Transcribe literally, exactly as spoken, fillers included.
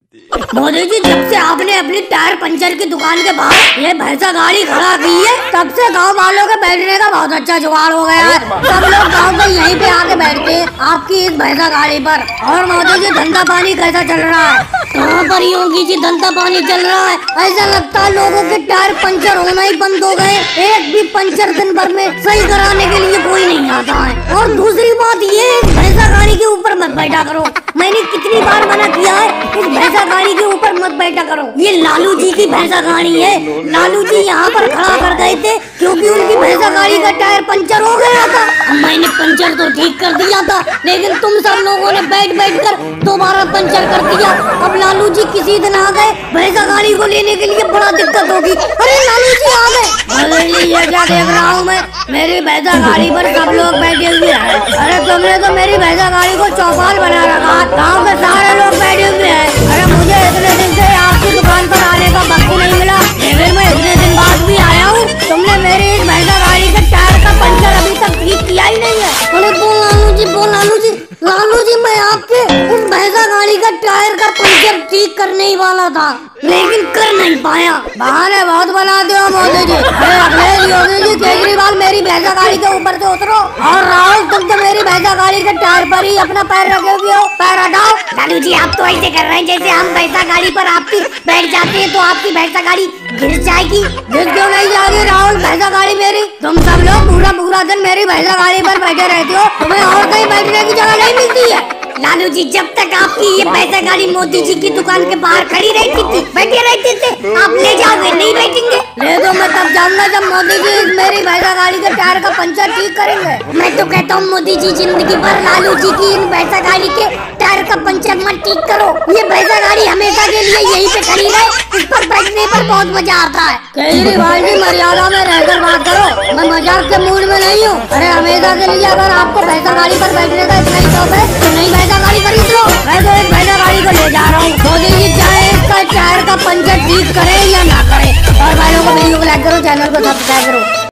मोदी जी, जब से आपने अपनी टायर पंचर की दुकान के बाहर ये भैंसा गाड़ी खड़ा की है, तब से गांव वालों के बैठने का बहुत अच्छा जुगाड़ हो गया है। सब लोग गांव में यहीं पे आके बैठते हैं आपकी इस भैंसा गाड़ी पर। और मोदी जी, धंधा पानी कैसा चल रहा है? कहाँ पर योगी जी धंधा पानी चल रहा है? ऐसा लगता है लोगों के टायर पंचर होना ही बंद हो गए। एक भी पंचर दिन भर में सही कराने के लिए कोई नहीं आता है। और दूसरी बात ये, भैंसा गाड़ी के ऊपर मत बैठा करो। मैंने कितनी बार मना किया है, इस भैंसा गाड़ी के ऊपर मत बैठा करो। ये लालू जी की भैंसा गाड़ी है। लालू जी यहाँ पर खड़ा कर गए थे क्योंकि उनकी भैंसा गाड़ी का टायर पंचर हो गया था। मैंने पंचर तो ठीक कर दिया था, लेकिन तुम सब लोगों ने बैठ बैठ कर दोबारा पंचर कर दिया। अब लालू जी किसी दिन आ गए भैंसा गाड़ी को लेने के लिए, बड़ा दिक्कत होगी। अरे लालू जी आ गए। अरे ये क्या देख रहा हूँ मैं, मेरी भैंसा गाड़ी पर सब लोग बैठे हुए हैं। अरे तुमने तो मेरी भैंसा गाड़ी को चौपाल बना रखा, गाँव के सारे लोग बैठे हुए हैं। अरे मुझे इतने दिन से आपकी दुकान पर आने का वक्त नहीं मिला, लेकिन मैं इतने दिन बाद भी आया हूँ। तुमने मेरी इस भैंसा गाड़ी के टायर का पंचर अभी तक ठीक किया ही नहीं है। अरे बोल लालू जी, बोल लालू जी, लालू जी मैं आपके इस भैंसा गाड़ी का टायर का पंचर ठीक करने ही वाला था, लेकिन कर नहीं पाया। बहाने बहुत बनाते हो मोदी जी। अरे अखिलेश योगी जी, केजरीवाल मेरी भैंसा गाड़ी के ऊपर से उतरो। और राहुल, तुम तो मेरी भैंसा गाड़ी के टायर पर ही अपना पैर रखे हुए हो, पैर हटाओ। लालू जी, आप तो ऐसे कर रहे हैं जैसे हम भैंसा गाड़ी पर आपकी बैठ जाते हैं तो आपकी भैंसा गाड़ी गिर जाएगी। गिर क्यों नहीं जाएगी राहुल, भैंसा गाड़ी मेरी। तुम सब लोग पूरा पूरा दिन मेरी भैंसा गाड़ी पर बैठे रहते हो, तुम्हें और कहीं बैठने की जगह नहीं मिलती है। लालू जी, जब तक आपकी ये भैंसा गाड़ी मोदी जी की दुकान के बाहर खड़ी रहती थी, बैठे रहते थे, आप ले जाओगे, नहीं बैठेंगे। ले दो, मैं तब जाऊंगा जब मोदी जी मेरी भैंसा गाड़ी के टायर का पंचर ठीक करेंगे। मैं तो कहता हूँ मोदी जी, जिंदगी भर लालू जी की इन भैंसा गाड़ी के टायर का पंचर मत ठीक करो। ये भैंसा गाड़ी हमेशा के लिए यहीं पे खड़ी रहे, इस पर बैठने पर बहुत मजा आता है। केजरीवाल जी, मर्यादा में रहकर बात करो, मैं मजाक के मूड में नहीं हूँ। अरे हमेशा के लिए अगर आपको भैंसा गाड़ी पर बैठने का इतना ही शौक है तो नहीं भैंसा गाड़ी खरीद लो। मैं तो इस भैंसा गाड़ी को ले जा रहा हूँ। मोदी जी चाहे इसका टायर का पंचर ठीक करे या ना करे। और भाइयों को वीडियो को लाइक करो, चैनल को सब्सक्राइब करो।